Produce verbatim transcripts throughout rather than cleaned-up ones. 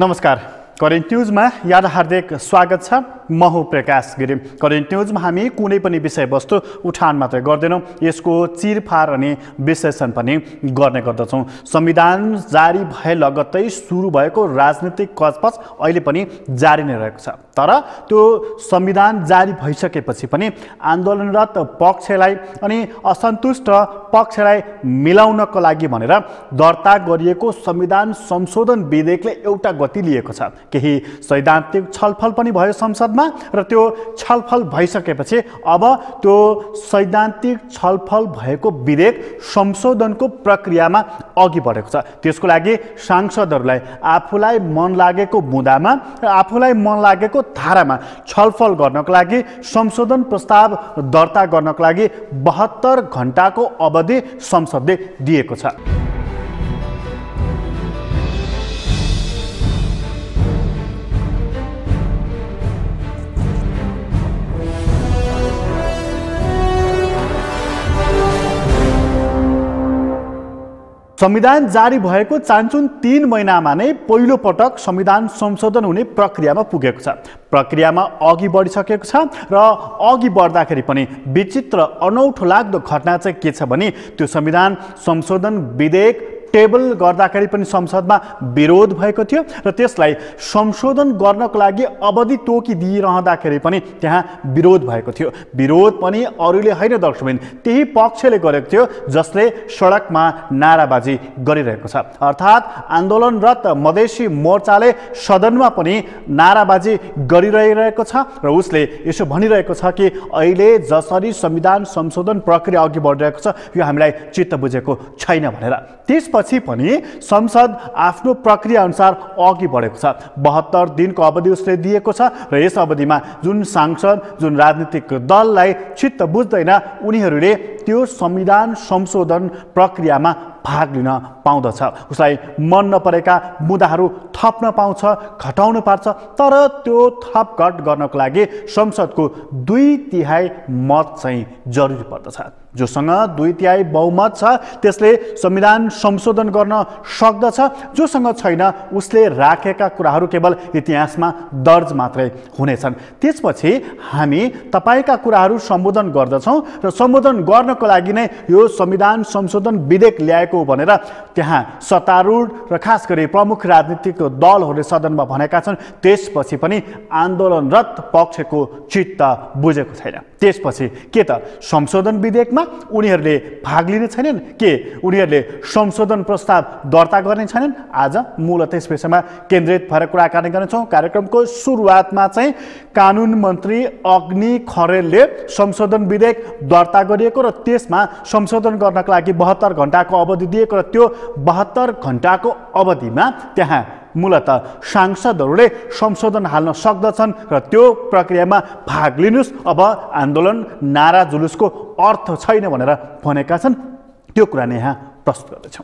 नमस्कार, करेन्ट न्युजमा यहाँ हार्दिक स्वागत छ। म हुँ प्रकाश गिरी। करेन्ट न्युजमा हामी कुनै पनि विषयवस्तु उठान मात्रै गर्दैनौँ, यसको चिरफार अनि विश्लेषण पनि गर्ने गर्दछौँ। संविधान जारी भए लगत्तै सुरु भएको राजनीतिक कचपच अहिले पनि जारी नै रहेको छ। तर त्यो संविधान जारी भइसकेपछि पनि आन्दोलनरत पक्षलाई अनि असन्तुष्ट पक्षलाई मिलाउनको लागि भनेर दर्ता गरिएको संविधान संशोधन विधेयकले एउटा गति लिएको छ। केही सैद्धान्तिक छलफल पनि भयो संसदमा र त्यो छलफल भइसकेपछि अब त्यो सैद्धान्तिक छलफल भएको विधेयक संशोधनको प्रक्रियामा अघि बढेको छ। त्यसको लागि सांसदहरूलाई आफूलाई मन लागेको मुद्दामा र आफूलाई मन लागेको धारामा छलफल गर्नको लागि संशोधन प्रस्ताव दर्ता गर्नको लागि बहत्तर घण्टाको अवधि संसदले दिएको छ। संविधान जारी भएको चान्चुन तीन महिनामा नै पहिलो पटक संविधान संशोधन हुने प्रक्रियामा पुगेको छ। प्रक्रियामा अघि बढिसकेको छ र अघि बढ्दाखेरि पनि विचित्र अनौठो लाग्दो घटना चाहिँ के छ भने त्यो संविधान संशोधन विधेयक टेबल गर्दाखेरि पनि संसदमा विरोध भएको थियो र त्यसलाई संशोधन गर्नको लागि अवधि तोकिदिइरहँदाखेरि पनि त्यहाँ विरोध भएको थियो। विरोध पनि अरूले होइन दर्शकबिन, त्यही पक्षले गरेको थियो जसले सडकमा नाराबाजी गरिरहेको छ। अर्थात् आन्दोलनरत मधेसी मोर्चाले सदनमा पनि नाराबाजी गरिरहेको छ र उसले यसो भनिरहेको छ कि अहिले जसरी संविधान संशोधन प्रक्रिया अघि बढिरहेको छ यो हामीलाई चित्त बुझेको छैन भनेर। त्यसपछि पनि संसद आफ्नो प्रक्रिया अनुसार अघि बढेको छ। बहत्तर दिनको अवधि उसले दिएको छ र यस अवधिमा जुन सांसद जुन राजनीतिक दललाई चित्त बुझ्दैन उनीहरूले त्यो संविधान संशोधन प्रक्रियामा भाग लिन पाउँदछ। उसलाई मन नपरेका मुद्दाहरू थप्न पाउँछ, घटाउन पार्छ। तर त्यो थपघट गर्नको लागि संसदको दुई तिहाई मत चाहिँ जरुरी पर्दछ। जोसँग दुई तिहाई बहुमत छ त्यसले संविधान संशोधन गर्न सक्दछ। जोसँग छैन उसले राखेका कुराहरू केवल इतिहासमा दर्ज मात्रै हुनेछन्। त्यसपछि हामी तपाईँका कुराहरू सम्बोधन गर्दछौँ र सम्बोधन गर्नको लागि नै यो संविधान संशोधन विधेयक ल्याएको भनेर त्यहाँ सत्तारूढ र खास गरी प्रमुख राजनीतिक दलहरूले सदनमा भनेका छन्। त्यसपछि पनि आन्दोलनरत पक्षको चित्त बुझेको छैन। त्यसपछि के त संशोधन विधेयकमा उनीहरूले भाग लिने छैनन् के उनीहरूले संशोधन प्रस्ताव दर्ता गर्ने छैनन्? आज मूलतः यस विषयमा केन्द्रित भएर कुराकानी गर्नेछौँ। कार्यक्रमको सुरुवातमा चाहिँ कानुन मन्त्री अग्नि खरेलले संशोधन विधेयक दर्ता गरिएको र त्यसमा संशोधन गर्नका लागि बहत्तर घण्टाको अवधि दिएको र त्यो बहत्तर घण्टाको अवधिमा त्यहाँ मूलतः सांसदहरूले संशोधन हाल्न सक्दछन् र त्यो प्रक्रियामा भाग लिनुस्। अब आन्दोलन नारा जुलुसको अर्थ छैन भनेर भनेका छन्। त्यो कुरा नै यहाँ प्रस्तुत गर्दैछौँ।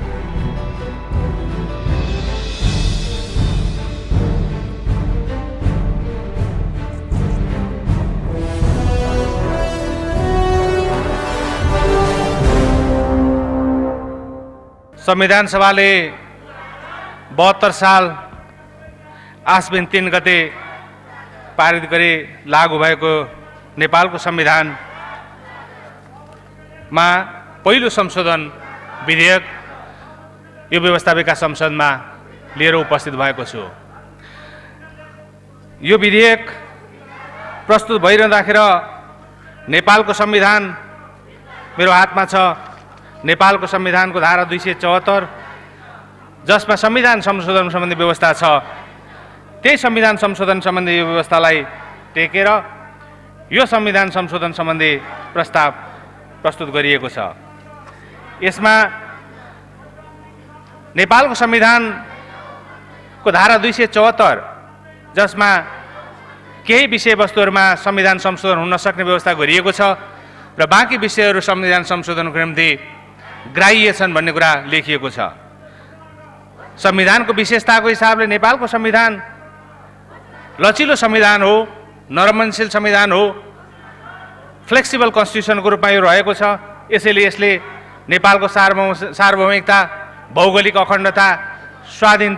संविधान सभाले बहत्तर साल आश्विन तीन गते पारित गरी लागू भएको नेपालको संविधानमा पहिलो संशोधन विधेयक यो व्यवस्थापिका संसदमा लिएर उपस्थित भएको छु। यो विधेयक प्रस्तुत भइरहँदाखेरि नेपालको संविधान मेरो हातमा छ। नेपालको संविधानको धारा दुई सय चौहत्तर जसमा संविधान संशोधन सम्बन्धी व्यवस्था छ, त्यही संविधान संशोधन सम्बन्धी व्यवस्थालाई टेकेर यो संविधान संशोधन सम्बन्धी प्रस्ताव प्रस्तुत गरिएको छ। यसमा नेपालको संविधानको धारा दुई सय चौहत्तर जसमा केही विषयवस्तुहरूमा संविधान संशोधन हुन सक्ने व्यवस्था गरिएको छ र बाँकी विषयहरू संविधान संशोधनको निम्ति ग्राह्य छन् भन्ने कुरा लेखिएको छ। संविधानको विशेषताको हिसाबले नेपालको संविधान लचिलो संविधान हो, नरमनशील संविधान हो, फ्लेक्सिबल कन्स्टिट्युसनको रूपमा यो रहेको छ। यसैले यसले नेपालको सार्वभौम सार्वभौमिकता, भौगोलिक अखण्डता, स्वाधीनता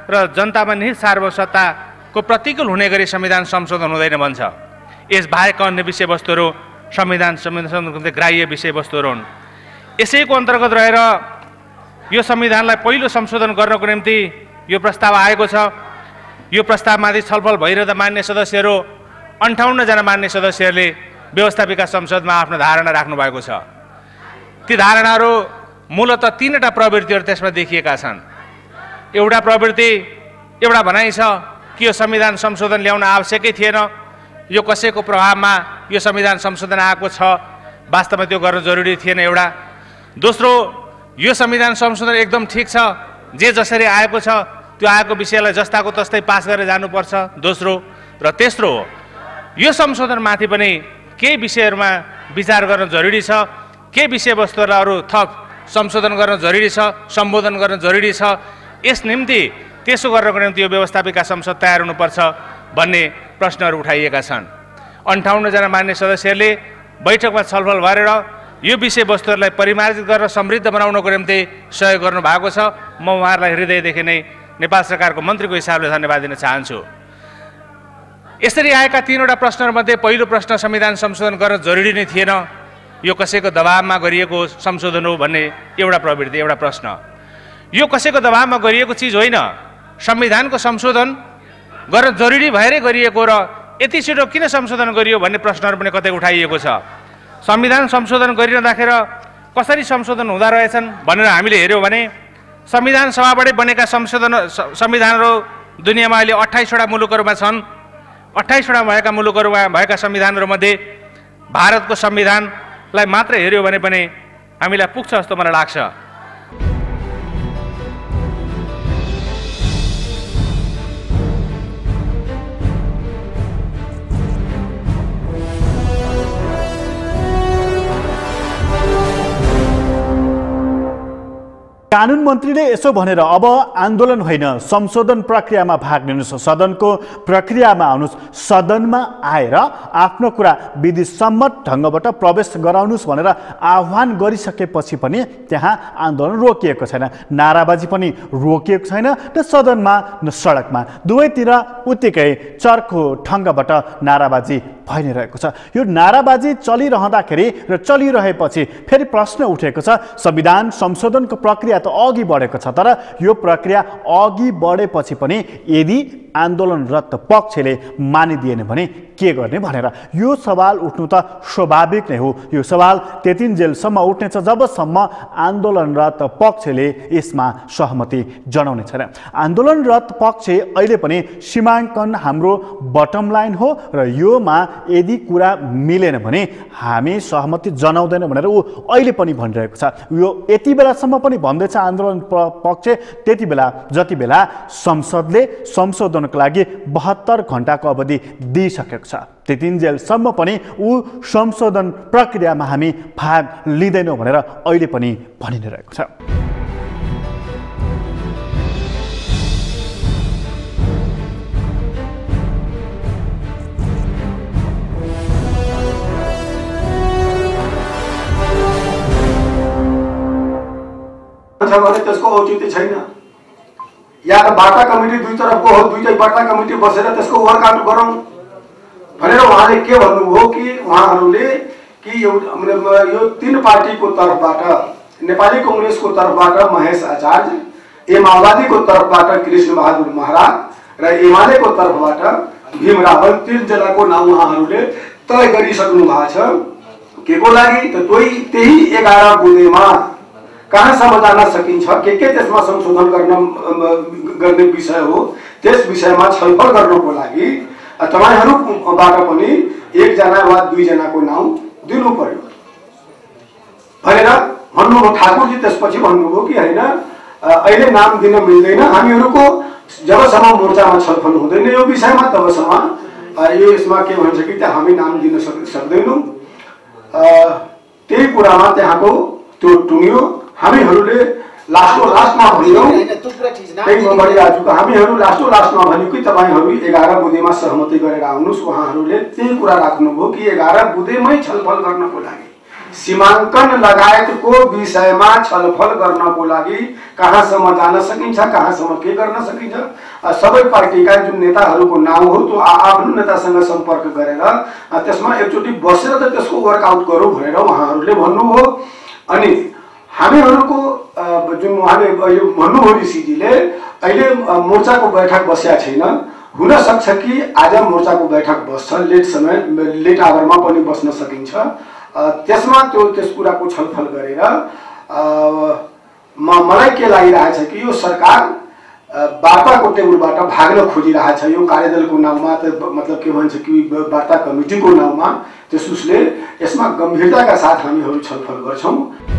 र जनतामा निहित सार्वभौमसत्ताको प्रतिकूल हुने गरी संविधान संशोधन हुँदैन भन्छ। यसबाहेक अन्य विषयवस्तुहरू संविधान संशोधनको निम्ति ग्राह्य विषयवस्तुहरू हुन्। यसैको अन्तर्गत रहेर यो संविधानलाई पहिलो संशोधन गर्नको निम्ति यो प्रस्ताव आएको छ। यो प्रस्तावमाथि छलफल भइरहँदा मान्य सदस्यहरू अन्ठाउन्न जना मान्य सदस्यहरूले व्यवस्थापिका संसदमा आफ्नो धारणा राख्नु भएको छ। ती धारणाहरू मूलतः तीनवटा प्रवृत्तिहरू त्यसमा देखिएका छन्। एउटा प्रवृत्ति एउटा भनाइ छ कि यो संविधान संशोधन ल्याउन आवश्यकै थिएन, यो कसैको प्रभावमा यो संविधान संशोधन आएको छ, वास्तवमा त्यो गर्न जरुरी थिएन एउटा। दोस्रो, यो संविधान संशोधन एकदम ठिक छ, जे जसरी आएको छ त्यो आएको विषयलाई जस्ताको तस्तै पास गरेर जानुपर्छ, दोस्रो। र तेस्रो, यो संशोधनमाथि पनि केही विषयहरूमा विचार गर्न जरुरी छ, केही विषयवस्तुहरूलाई अरू थप संशोधन गर्न जरुरी छ, सम्बोधन गर्न जरुरी छ। यस निम्ति त्यसो गर्नको निम्ति यो व्यवस्थापिका संसद तयार हुनुपर्छ भन्ने प्रश्नहरू उठाइएका छन्। अन्ठाउन्न जना मान्य सदस्यहरूले बैठकमा छलफल गरेर यो विषयवस्तुहरूलाई परिमार्जित गरेर समृद्ध बनाउनको निम्ति सहयोग गर्नुभएको छ। म उहाँहरूलाई हृदयदेखि नै नेपाल सरकारको मन्त्रीको हिसाबले धन्यवाद दिन चाहन्छु। यसरी आएका तीनवटा प्रश्नहरूमध्ये पहिलो प्रश्न संविधान संशोधन गर्न जरुरी नै थिएन, यो कसैको दबावमा गरिएको संशोधन हो भन्ने एउटा प्रवृत्ति, एउटा प्रश्न। यो कसैको दबावमा गरिएको चिज होइन, संविधानको संशोधन गर्न जरुरी भएरै गरिएको र यति छिटो किन संशोधन गरियो भन्ने प्रश्नहरू पनि कतै उठाइएको छ। संविधान संशोधन गरिरहँदाखेरि कसरी संशोधन हुँदा रहेछन् भनेर हामीले हेऱ्यौँ भने संविधान सभाबाटै बनेका संशोधन संविधानहरू दुनियाँमा अहिले अट्ठाइसवटा मुलुकहरूमा छन्। अट्ठाइसवटा भएका मुलुकहरूमा भएका संविधानहरूमध्ये भारतको संविधानलाई मात्र हेऱ्यो भने पनि हामीलाई पुग्छ जस्तो मलाई लाग्छ। कानुन मन्त्रीले यसो भनेर अब आन्दोलन होइन संशोधन प्रक्रियामा भाग लिनुहोस्, सदनको प्रक्रियामा आउनुहोस्, सदनमा आएर आफ्नो कुरा विधि सम्मत ढङ्गबाट प्रवेश गराउनुहोस् भनेर आह्वान गरिसकेपछि पनि त्यहाँ आन्दोलन रोकिएको छैन, नाराबाजी पनि रोकिएको छैन र सदनमा न सडकमा दुवैतिर उत्तिकै चर्को ढङ्गबाट नाराबाजी भइ नै रहेको छ। यो नाराबाजी चलिरहँदाखेरि र चलिरहेपछि फेरि प्रश्न उठेको छ, संविधान संशोधनको प्रक्रिया त अघि बढेको छ, तर यो प्रक्रिया अघि बढेपछि पनि यदि आन्दोलनरत पक्षले मानिदिएन भने के गर्ने भनेर यो सवाल उठ्नु त स्वाभाविक नै हो। यो सवाल त्यतिन्जेलसम्म उठ्नेछ जबसम्म आन्दोलनरत पक्षले यसमा सहमति जनाउने छैन। आन्दोलनरत पक्ष अहिले पनि सीमाङ्कन हाम्रो बटम लाइन हो र योमा यदि कुरा मिलेन भने हामी सहमति जनाउँदैन भनेर ऊ अहिले पनि भनिरहेको छ। यो यति बेलासम्म पनि भन्दैछ आन्दोलन पक्ष, त्यति बेला जति बेला संसदले संशोधनको लागि बहत्तर घण्टाको अवधि दिइसकेको छ त्यतिन्जेलसम्म पनि ऊ संशोधन प्रक्रियामा हामी भाग लिँदैनौँ भनेर अहिले पनि भनि नै रहेको छ। भने त्यसको औचित्य छैन, या त वार्ता कमिटी दुई तरफको हो, दुईटै वार्ता कमिटी बसेर त्यसको वर्कआउट गरौँ भनेर उहाँले के भन्नुभयो कि उहाँहरूले कि यो तीन पार्टीको तर्फबाट नेपाली कांग्रेसको तर्फबाट महेश आचार्य, ए माओवादीको तर्फबाट कृष्ण बहादुर महरा र एमालेको तर्फबाट भीम रावल तीनजनाको नाम उहाँहरूले तय गरिसक्नु भएको छ। के को लागि त त्यही एघार बुँदेमा कहाँसम्म जान सकिन्छ, के के त्यसमा संशोधन गर्न गर्ने विषय हो, त्यस विषयमा छलफल गर्नको लागि तपाईहरुबाट पनि एकजना वा दुईजनाको नाम दिनु पर्यो भनेर भन्नुभयो। ठाकुरजी त्यसपछि भन्नुभयो कि हैन अहिले नाम दिन मिल्दैन, हामीहरुको जबसम्म मोर्चामा छलफल हुँदैन यो विषयमा तबसम्म यो यसमा के भन्छ कि त हामी नाम दिन सक्दैनौं। त्यही कुरामा त्यहाँको त्यो टुङ्यो। हामीहरूले लास्टो लास्टमा भनियौं, त्यही म भनिरहेछु कि हामीहरू लास्टो लास्टमा भन्यौं कि तपाईहरु एघार बुँदेमा सहमति गरेर आउनुस्। उहाँहरूले त्यही कुरा राख्नुभयो कि एघार बुँदेमै छलफल गर्नको लागि सीमाङ्कन लगायतको विषयमा छलफल गर्नको लागि कहाँसम्म जान सकिन्छ, कहाँसम्म के गर्न सकिन्छ, सबै पार्टीका जुन नेताहरूको नाम हो त्यो आफ्नो नेतासँग सम्पर्क गरेर त्यसमा एकचोटि बसेर त त्यसको वर्कआउट गरौँ भनेर उहाँहरूले भन्नुभयो। अनि हामीहरूको जुन उहाँले भन्नुभयो ऋषिजीले अहिले मोर्चाको बैठक बसेका छैन, हुन सक्छ कि आज मोर्चाको बैठक बस्छ, लेट समय लेट आवरमा पनि बस्न सकिन्छ। त्यसमा त्यो त्यस कुराको छलफल गरेर म मलाई के लागिरहेछ कि यो सरकार वार्ताको टेबलबाट भाग्न खोजिरहेछ। यो कार्यदलको नाउँमा त मतलब के भन्छ कि वार्ता कमिटीको नाउँमा, त्यसुसले यसमा गम्भीरताका साथ हामीहरू छलफल गर्छौँ।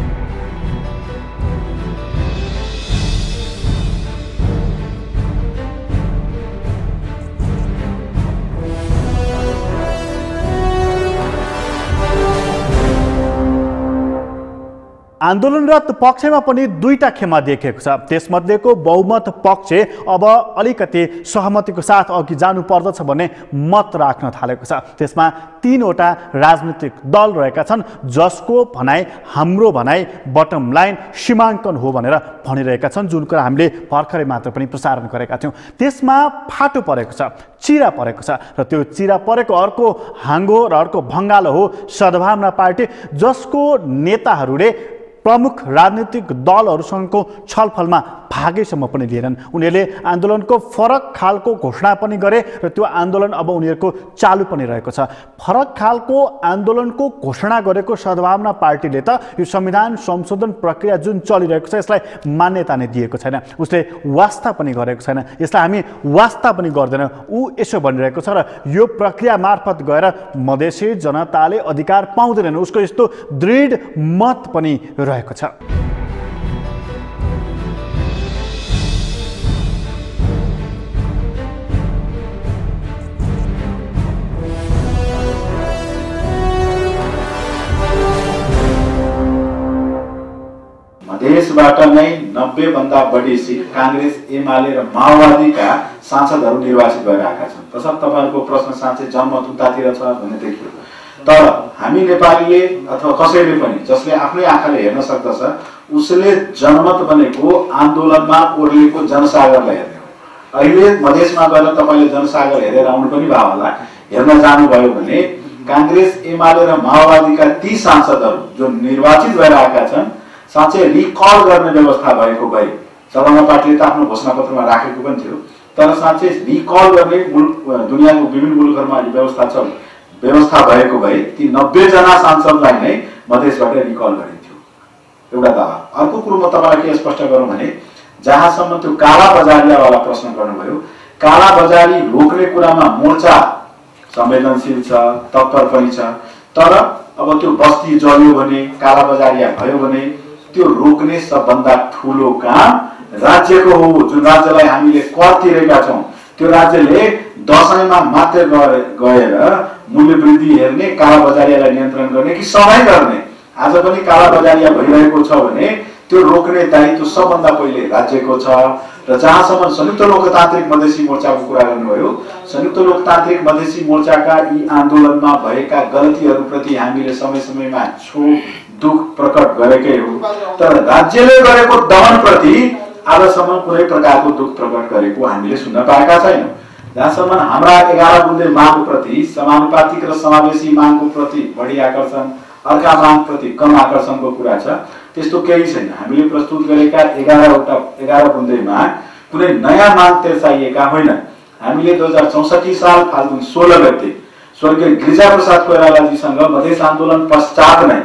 आन्दोलनरत पक्षमा पनि दुईटा खेमा देखिएको छ। त्यसमध्येको बहुमत पक्ष अब अलिकति सहमतिको साथ अघि जानु पर्दछ भन्ने मत राख्न थालेको छ। त्यसमा तीनवटा राजनीतिक दल रहेका छन् जसको भनाइ हाम्रो भनाइ बटम लाइन सीमाङ्कन हो भनेर भनिरहेका छन्, जुन कुरा हामीले भर्खरै मात्र पनि प्रसारण गरेका थियौँ। त्यसमा फाटो परेको छ, चिरा परेको छ र त्यो चिरा परेको अर्को हाङ्गो र अर्को भङ्गालो हो सद्भावना पार्टी, जसको नेताहरूले प्रमुख राजनीतिक दलहरूसँगको छलफलमा भागैसम्म पनि लिएनन्। उनीहरूले आन्दोलनको फरक खालको घोषणा पनि गरे र त्यो आन्दोलन अब उनीहरूको चालु पनि रहेको छ। फरक खालको आन्दोलनको घोषणा गरेको सद्भावना पार्टीले त यो संविधान संशोधन प्रक्रिया जुन चलिरहेको छ यसलाई मान्यता नै दिएको छैन, उसले वास्ता पनि गरेको छैन, यसलाई हामी वास्ता पनि गर्दैनौँ। ऊ यसो भनिरहेको छ र यो प्रक्रिया मार्फत गएर मधेसी जनताले अधिकार पाउँदैनन्, उसको यस्तो दृढ मत पनि रहेको छ। देशबाट नै नब्बे भन्दा बढी सिट कांग्रेस, एमाले र माओवादीका सांसदहरू निर्वाचित भएर आएका छन्। तसर्थ तपाईहरुको प्रश्न साँच्चै जनमत उतातिर छ भन्ने देखियो। तर हामी नेपालीले अथवा कसैले पनि जसले आफ्नै आँखाले हेर्न सक्दछ उसले जनमत भनेको आन्दोलनमा ओर्लेको जनसागरलाई हेर्ने हो। अहिले मधेसमा गएर तपाईले जनसागर हेरेर आउनु पनि भयो होला। हेर्न जानुभयो भने कांग्रेस, एमाले र माओवादीका ती सांसदहरू जो निर्वाचित भएर आएका छन् साँच्चै रिकल गर्ने व्यवस्था भएको भए, सभामा पार्टीले त आफ्नो घोषणापत्रमा राखेको पनि थियो, तर साँच्चै रिकल गर्ने मुलुक दुनियाँको विभिन्न मुलुकहरूमा व्यवस्था छ व्यवस्था भएको भए ती नब्बे जना सांसदलाई नै मधेसबाट रिकल गरिन्थ्यो। एउटा दावा। अर्को कुरो म तपाईलाई के स्पष्ट गरौँ भने जहाँसम्म त्यो काला बजारियावाला प्रश्न गर्नुभयो, काला बजारी रोक्ने कुरामा मोर्चा संवेदनशील छ, तत्पर पनि छ। तर अब त्यो बस्ती जल्यो भने, काला बजारिया भयो भने त्यो रोक्ने सबभन्दा ठूलो काम राज्यको हो। जुन राज्यलाई हामीले कर तिरेका छौं त्यो राज्यले दशैंमा मात्र गएर मूल्य वृद्धि हेर्ने, काला बजारियालाई नियन्त्रण गर्ने कि सबै गर्ने, आज पनि काला बजारिया भइरहेको छ भने त्यो रोक्ने दायित्व सबभन्दा पहिले राज्यको छ। र जहाँसम्म संयुक्त लोकतान्त्रिक मधेसी मोर्चाको कुरा गर्नुभयो, संयुक्त लोकतान्त्रिक मधेसी मोर्चाका यी आन्दोलनमा भएका गल्तीहरूप्रति हामीले समय समयमा क्षोभ दुख प्रकट गरेकै हो। तर राज्यले गरेको दमनप्रति आजसम्म कुनै प्रकारको दुख प्रकट गरेको हामीले सुन्न पाएका छैनौँ। जहाँसम्म हाम्रा एघार बुँदे मागको प्रति समानुपातिक र समावेशी मागको प्रति बढी आकर्षण, अर्का माग प्रति कम आकर्षणको कुरा छ, त्यस्तो केही छैन। हामीले प्रस्तुत गरेका एघारवटा एघार बुँदे माग कुनै नयाँ माग तेर्साइएका होइनन्। हामीले दुई हजार चौसठी साल फाल्गुन सोह्र गते स्वर्गीय गिरिजाप्रसाद कोइरालाजीसँग मधेस आन्दोलन पश्चात नै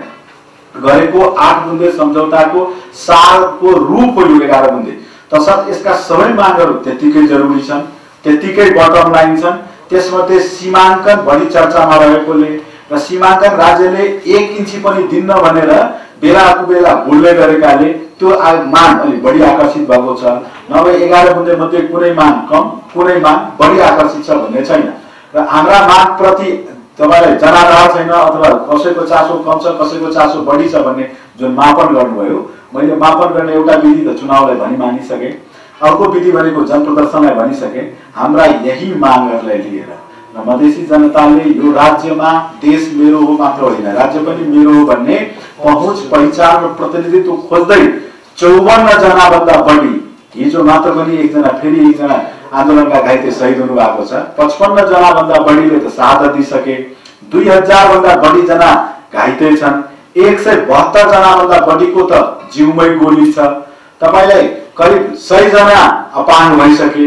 गरेको आठ बुँदे सम्झौताको सारको रूप हो यो एघार बुँदे। तसर्थ यसका सबै मागहरू त्यतिकै जरुरी छन्, त्यतिकै बटम लाइन छन्। त्यसमध्ये सीमाङ्कन बढी चर्चामा रहेकोले र सीमाङ्कन राज्यले एक इन्ची पनि दिन्न भनेर बेला कुबेला बोल्दै गरेकाले त्यो माग अलि बढी आकर्षित भएको छ। नभए एघार बुँदे मध्ये कुनै माग कम, कुनै माग बढी आकर्षित छ भन्ने छैन। र हाम्रा माग प्रति तपाईलाई जनाधार छैन अथवा कसैको चासो कम छ, कसैको चासो बढी छ भन्ने जुन मापन गर्नुभयो, मैले मापन गर्ने एउटा विधि त चुनावलाई भनी मानिसके, अर्को विधि भनेको जनप्रदर्शनलाई भनिसके। हाम्रा यही मागहरूलाई लिएर र र मधेसी जनताले यो राज्यमा देश मेरो हो मात्र होइन, राज्य पनि मेरो हो भन्ने पहुँच, पहिचान र प्रतिनिधित्व खोज्दै चौवन्न जना भन्दा बढी, हिजो मात्र पनि एकजना फेरि एकजना आन्दोलनका घाइते शहीद हुनु भएको छ। पचपन्न जना भन्दा बढीले त शहादत दिइसके, दुई हजार भन्दा बढी जना घाइते छन्, एक सय बहत्तर जना भन्दा बढीको त जिउमै गोली छ। तपाईलाई करिब सय जना अपाङ्ग भइसके।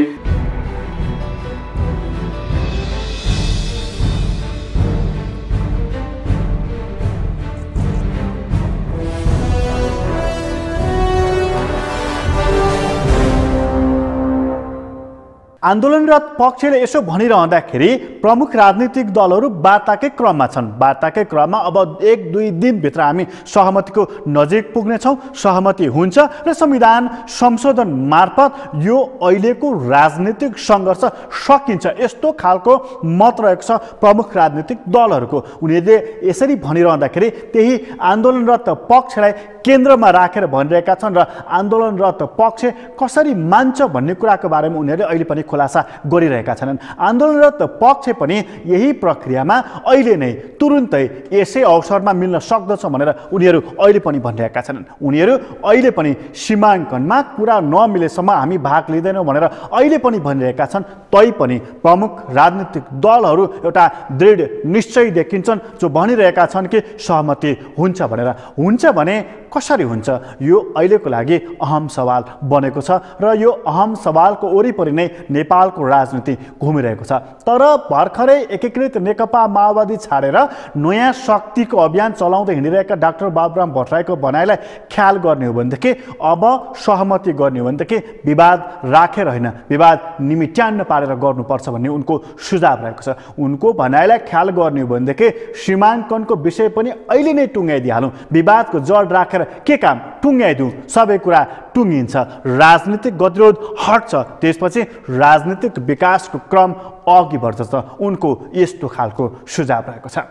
आन्दोलनरत पक्षले यसो भनिरहँदाखेरि प्रमुख राजनीतिक दलहरू वार्ताकै क्रममा छन्। वार्ताकै क्रममा अब एक दुई दिनभित्र हामी सहमतिको नजिक पुग्नेछौँ, सहमति हुन्छ र संविधान संशोधन मार्फत यो अहिलेको राजनीतिक सङ्घर्ष सकिन्छ, यस्तो खालको मत रहेको छ प्रमुख राजनीतिक दलहरूको। उनीहरूले यसरी भनिरहँदाखेरि त्यही आन्दोलनरत पक्षलाई केन्द्रमा राखेर भनिरहेका छन् र आन्दोलनरत पक्ष कसरी मान्छ भन्ने कुराको बारेमा उनीहरूले अहिले पनि खुलासा गरिरहेका छन्। आन्दोलनरत पक्ष पनि यही प्रक्रियामा अहिले नै तुरुन्तै यसै अवसरमा मिल्न सक्दछ भनेर उनीहरू अहिले पनि भनिरहेका छन्। उनीहरू अहिले पनि सीमाङ्कनमा कुरा नमिलेसम्म हामी भाग लिँदैनौँ भनेर अहिले पनि भनिरहेका छन्। तैपनि प्रमुख राजनीतिक दलहरू एउटा दृढ निश्चय देखिन्छन्, जो भनिरहेका छन् कि सहमति हुन्छ भनेर। हुन्छ भने कसरी हुन्छ, यो अहिलेको लागि अहम सवाल बनेको छ र यो अहम सवालको वरिपरि नै नेपालको राजनीति घुमिरहेको छ। तर भर्खरै एकीकृत नेकपा माओवादी छाडेर नयाँ शक्तिको अभियान चलाउँदै हिँडिरहेका डाक्टर बाबुराम भट्टराईको भनाइलाई ख्याल गर्ने हो भनेदेखि, अब सहमति गर्ने हो भनेदेखि विवाद राखेर होइन, विवाद निमिट्यान्न पारेर गर्नुपर्छ भन्ने उनको सुझाव रहेको छ। उनको भनाइलाई ख्याल गर्ने हो भनेदेखि सीमाङ्कनको विषय पनि अहिले नै टुङ्गाइदिइहालौँ, विवादको जड राखेर के काम टुङ्गाइदिउँ, सबै कुरा टुङ्गिन्छ, राजनीतिक गतिरोध हट्छ, त्यसपछि राजनीतिक विकासको क्रम अघि बढ्छ। उनको यस्तो खालको सुझाव रहेको छ।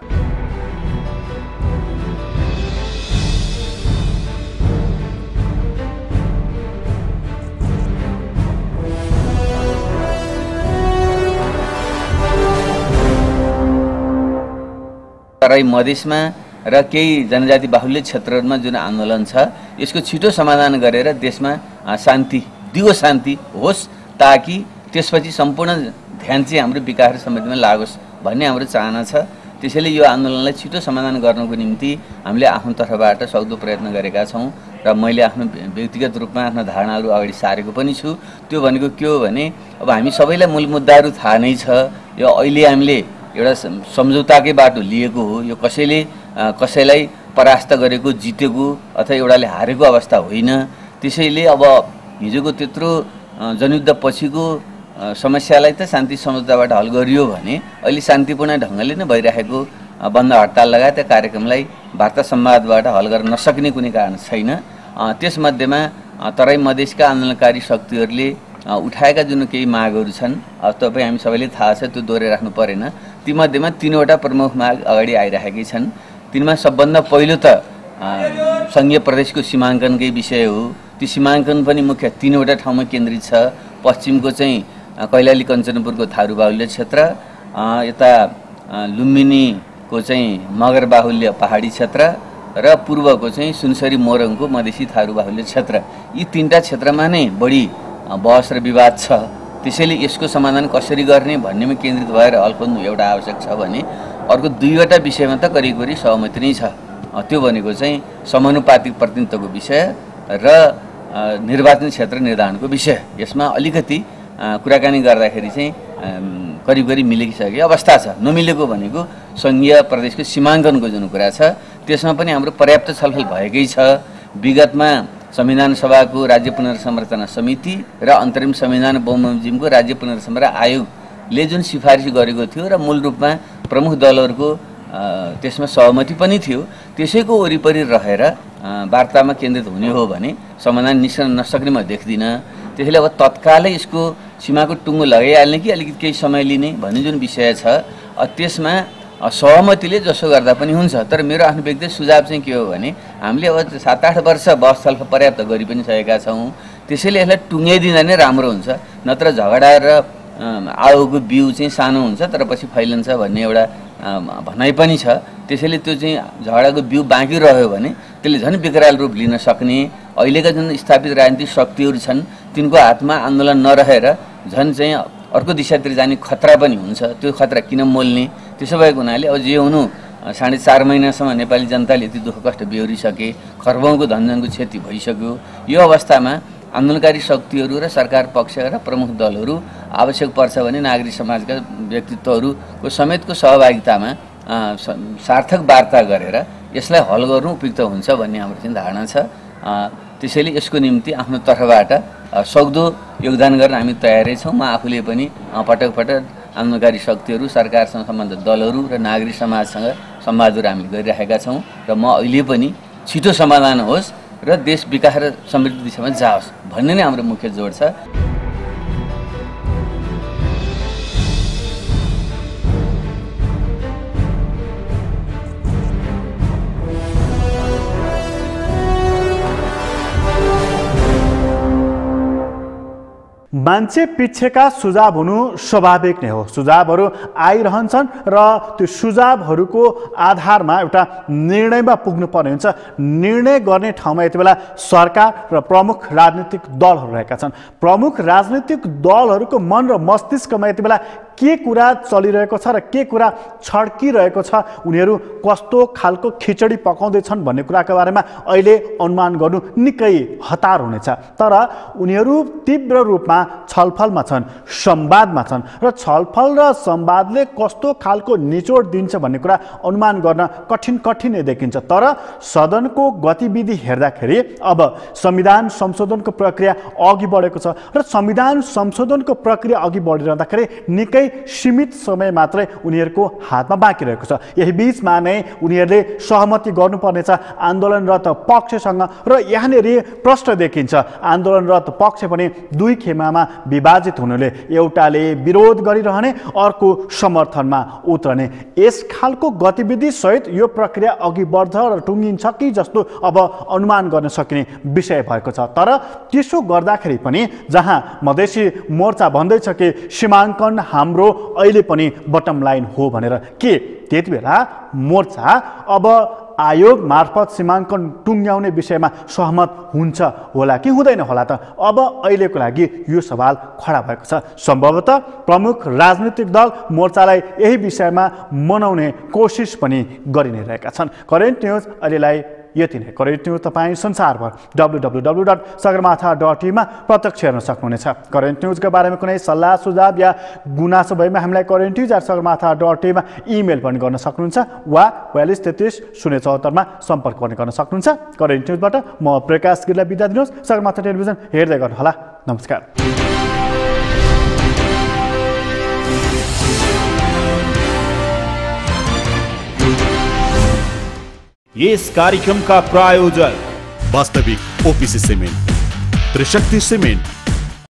तराई मधेसमा र केही जनजाति बाहुल्य क्षेत्रहरूमा जुन आन्दोलन छ, यसको छिटो समाधान गरेर देशमा शान्ति, दिगो शान्ति होस्, ताकि त्यसपछि सम्पूर्ण ध्यान चाहिँ हाम्रो विकास समृद्धिमा लागोस् भन्ने हाम्रो चाहना छ। त्यसैले यो आन्दोलनलाई छिटो समाधान गर्नको निम्ति हामीले आफ्नो तर्फबाट सक्दो प्रयत्न गरेका छौँ र मैले आफ्नो व्यक्तिगत रूपमा आफ्ना धारणाहरू अगाडि सारेको पनि छु। त्यो भनेको के हो भने, अब हामी सबैलाई मूल मुद्दाहरू थाहा नै छ। यो अहिले हामीले एउटा सम्झौताकै बाटो लिएको हो, यो कसैले कसैलाई परास्त गरेको, जितेको अथवा एउटाले हारेको अवस्था होइन। त्यसैले अब हिजोको त्यत्रो जनयुद्ध पछिको समस्यालाई त शान्ति सम्झौताबाट हल गरियो भने अहिले शान्तिपूर्ण ढङ्गले नै भइरहेको बन्द हडताल लगायतका कार्यक्रमलाई वार्ता संवादबाट हल गर्न नसक्ने कुनै कारण छैन। त्यसमध्येमा तराई मधेसका आन्दोलनकारी शक्तिहरूले उठाएका जुन केही मागहरू छन्, अब तपाईँ हामी सबैले थाहा छ, त्यो दोहोऱ्याइराख्नु परेन। तीमध्येमा तीनवटा प्रमुख माग अगाडि आइरहेकै छन्। तिनमा सबभन्दा पहिलो त सङ्घीय प्रदेशको सीमाङ्कनकै विषय हो। त्यो सीमाङ्कन पनि मुख्य तीनवटा ठाउँमा केन्द्रित छ। पश्चिमको चाहिँ कैलाली कञ्चनपुरको थारू बाहुल्य क्षेत्र, यता लुम्बिनीको चाहिँ मगर बाहुल्य पहाडी क्षेत्र र पूर्वको चाहिँ सुनसरी मोरङको मधेसी थारू बाहुल्य क्षेत्र। यी तीनटा क्षेत्रमा नै बढी बहस र विवाद छ। त्यसैले यसको समाधान कसरी गर्ने भन्नेमा केन्द्रित भएर हल खोज्नु एउटा आवश्यक छ भने, अर्को दुईवटा विषयमा त करिब करिब सहमति नै छ। त्यो भनेको चाहिँ समानुपातिक प्रतिनिधित्वको विषय र निर्वाचन क्षेत्र निर्धारणको विषय। यसमा अलिकति कुराकानी गर्दाखेरि चाहिँ करिब करिब मिलिसकेको अवस्था छ। नमिलेको भनेको सङ्घीय प्रदेशको सीमाङ्कनको जुन कुरा छ, त्यसमा पनि हाम्रो पर्याप्त छलफल भएकै छ। विगतमा संविधान सभाको राज्य पुनर्संरचना समिति र अन्तरिम संविधान बमोजिमको राज्य पुनर्संरचना आयोगले जुन सिफारिस गरेको थियो र मूल रूपमा प्रमुख दलहरूको त्यसमा सहमति पनि थियो, त्यसैको वरिपरि रहेर वार्तामा केन्द्रित हुने हो भने समाधान निस्कन नसक्ने म देख्दिनँ। त्यसैले अब तत्कालै यसको सीमाको टुङ्गो लगाइहाल्ने कि अलिकति केही समय लिने भन्ने जुन विषय छ, त्यसमा सहमतिले जसो गर्दा पनि हुन्छ। तर मेरो आफ्नो व्यक्तिगत सुझाव चाहिँ के हो भने, हामीले अब सात आठ वर्ष बहस छलफल पर्याप्त गरि पनि सकेका छौँ। त्यसैले यसलाई टुङ्गाइदिँदा नै राम्रो हुन्छ। नत्र झगडा र आगोको बिउ चाहिँ सानो हुन्छ तर पछि फैलिन्छ भन्ने एउटा भनाइ पनि छ। त्यसैले त्यो चाहिँ झगडाको बिउ बाँकी रह्यो भने त्यसले झन् विकराल रूप लिन सक्ने, अहिलेका जुन स्थापित राजनीतिक शक्तिहरू छन् तिनको हातमा आन्दोलन नरहेर झन् चाहिँ अर्को दिशातिर जाने खतरा पनि हुन्छ। त्यो खतरा किन मोल्ने? त्यसो भएको हुनाले अब जे हुनु साढे चार महिनासम्म नेपाली जनताले यति दुःख कष्ट बेहोरिसके, खर्बौँको धनजनको क्षति भइसक्यो। यो अवस्थामा आन्दोलनकारी शक्तिहरू र सरकार पक्ष र प्रमुख दलहरू आवश्यक पर्छ भने नागरिक समाजका व्यक्तित्वहरूको समेतको सहभागितामा सार्थक वार्ता गरेर यसलाई हल गर्नु उपयुक्त हुन्छ भन्ने हाम्रो चाहिँ धारणा छ। त्यसैले यसको निम्ति आफ्नो तर्फबाट सक्दो योगदान गर्न हामी तयारै छौँ। म आफूले पनि पटक पटक आन्दोलनकारी शक्तिहरू, सरकारसँग सम्बन्धित दलहरू र नागरिक समाजसँग संवादहरू हामीले गरिरहेका छौँ र म अहिले पनि छिटो समाधान होस् र देश विकास र समृद्धि दिशामा जाओस् भन्ने नै हाम्रो मुख्य जोड छ। मान्छे पिच्छेका सुझाव हुनु स्वाभाविक नै हो। सुझावहरू आइरहन्छन् र त्यो सुझावहरूको आधारमा एउटा निर्णयमा पुग्नुपर्ने हुन्छ। निर्णय गर्ने ठाउँमा यति बेला सरकार र प्रमुख राजनीतिक दलहरू रहेका छन्। प्रमुख राजनीतिक दलहरूको मन र मस्तिष्कमा यति बेला के कुरा चलिरहेको छ र के कुरा छड्किरहेको छ, उनीहरू कस्तो खालको खिचडी पकाउँदैछन् भन्ने कुराको बारेमा अहिले अनुमान गर्नु निकै हतार हुनेछ। तर उनीहरू तीव्र रूपमा छलफलमा छन्, संवादमा छन् र छलफल र संवादले कस्तो खालको निचोड दिन्छ भन्ने कुरा अनुमान गर्न कठिन कठिन नै देखिन्छ। तर सदनको गतिविधि हेर्दाखेरि अब संविधान संशोधनको प्रक्रिया अघि बढेको छ र संविधान संशोधनको प्रक्रिया अघि बढिरहँदाखेरि निकै सीमित समय मात्रै उनीहरूको हातमा बाँकी रहेको छ। यही बीचमा नै उनीहरूले सहमति गर्नुपर्नेछ आन्दोलनरत पक्षसँग र यहाँनिर प्रश्न देखिन्छ आन्दोलनरत पक्ष पनि दुई खेमामा विभाजित हुनुले एउटाले विरोध गरिरहने, अर्को समर्थनमा उत्रने। यस खालको गतिविधि सहित यो प्रक्रिया अघि बढ्छ र टुङ्गिन्छ कि जस्तो अब अनुमान गर्न सकिने विषय भएको छ। तर त्यसो गर्दाखेरि पनि जहाँ मधेसी मोर्चा भन्दैछ कि सीमाङ्कन हाम्रो अहिले पनि बटम लाइन हो भनेर, के त्यति बेला मोर्चा अब आयोग मार्फत सीमाङ्कन टुङ्ग्याउने विषयमा सहमत हुन्छ होला कि हुँदैन होला त? अब अहिलेको लागि यो सवाल खडा भएको छ। सम्भवतः प्रमुख राजनीतिक दल मोर्चालाई यही विषयमा मनाउने कोसिस पनि गरि नै रहेका छन्। करेन्ट न्युज अहिलेलाई यति नै। करेन्ट न्युज तपाईँ संसारभर W W W dot Sagarmatha dot इनमा प्रत्यक्ष हेर्न सक्नुहुनेछ। करेन्ट न्युजका बारेमा कुनै सल्लाह सुझाव या गुनासो भएमा हामीलाई current news at Sagarmatha dot इमा इमेल पनि गर्न सक्नुहुन्छ वा बयालिस तेत्तिस शून्य चौहत्तरमा सम्पर्क पनि गर्न सक्नुहुन्छ। करेन्ट न्युजबाट म प्रकाश गिरीलाई बिदा दिनुहोस्। सगरमाथा टेलिभिजन हेर्दै गर्नुहोला। नमस्कार। यस कार्यक्रमका प्रायोजक वास्तविक ओपीसी सिमेन्ट, त्रिशक्ति सिमेन्ट,